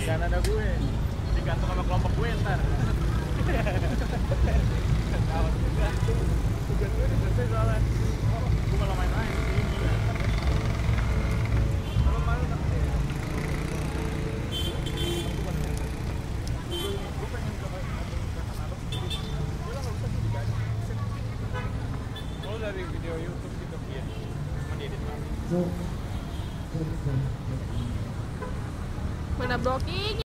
Jangan ada gue. Digantung sama kelompok gue ntar. Kawan juga. Tugas gue udah selesai soalnya. Gue malah main-main. Kalau malu nanti. Gue pengen coba katalog. Gue lah nggak usah sih diganti. Kalau dari video YouTube gitu ya. Cuma diedit banget. Mana blocking?